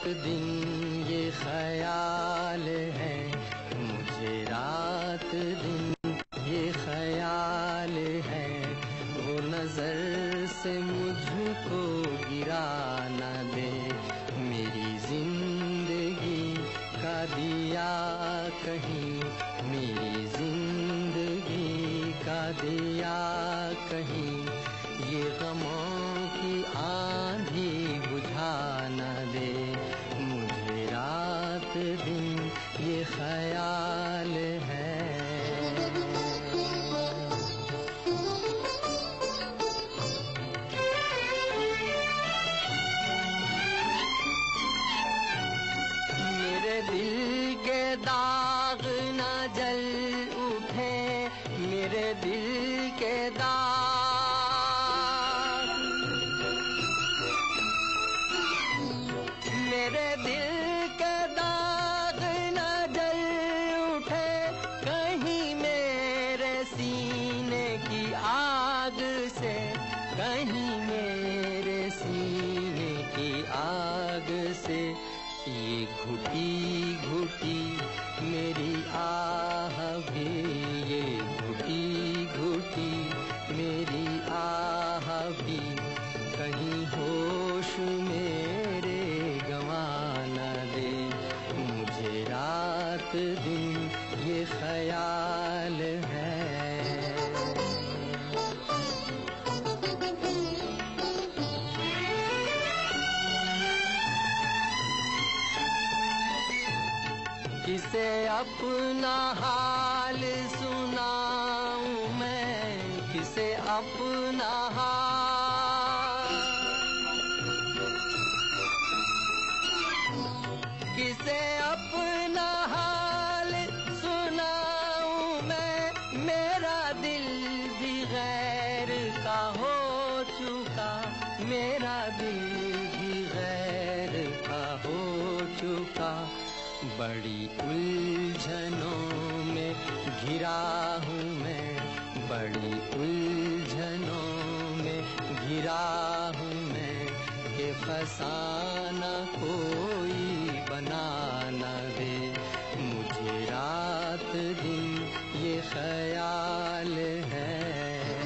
दिन ये ख्याल है, मुझे रात दिन ये ख्याल है, वो नजर से मुझको गिरा न दे, मेरी जिंदगी का दिया कहीं, मेरी जिंदगी का दिया कहीं, ये गमों की आंधी बुझा न दे, मुझे रात दिन ये ख्याल है। मेरे दिल के दाग न जल उठे, मेरे दिल के दाग, मेरे दिल के दाग न जल उठे, कहीं मेरे सीने की आग से, कहीं मेरे सीने की आग से, ये घुटी घुटी मेरी आह भी, ये घुटी घुटी मेरी आह भी, कहीं होश मेरे गंवा न दे, मुझे रात दिन ये ख्याल है। किसे अपना हाल सुनाऊं मैं, किसे अपना हाल, किसे अपना हाल सुनाऊं मैं, मेरा दिल भी गैर का हो चुका, मेरा दिल भी गैर का हो चुका, बड़ी उलझनों में घिरा हूँ मैं, बड़ी उलझनों में घिरा हूँ मैं, कि फसाना कोई बना न दे, मुझे रात दिन ये ख्याल है।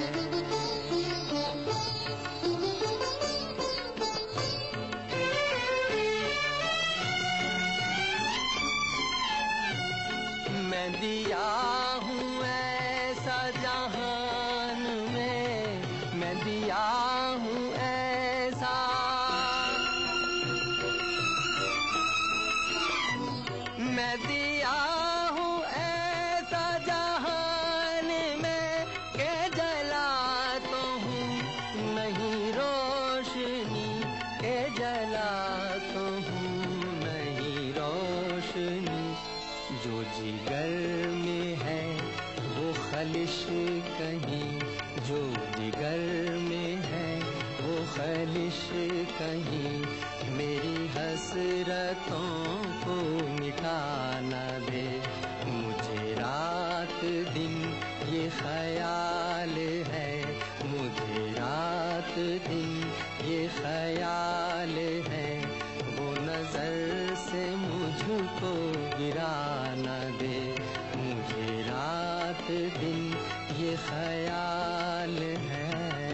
मैं दिया हूँ ऐसा जहान में, मैं दिया हूँ ऐसा, मैं दिया हूँ ऐसा जहान में, के जला तो हूँ नहीं रोशनी, के जला तो हूँ नहीं रोशनी, जो जिगर में है वो खलिश कहीं, जो जिगर में है वो खलिश कहीं, मेरी हसरतों को मिटा न दे, मुझे रात दिन ये ख्याल है, मुझे रात दिन ये ख्याल है, वो नजर से मुझको गिरा न दे, मुझे रात दिन ये ख्याल है।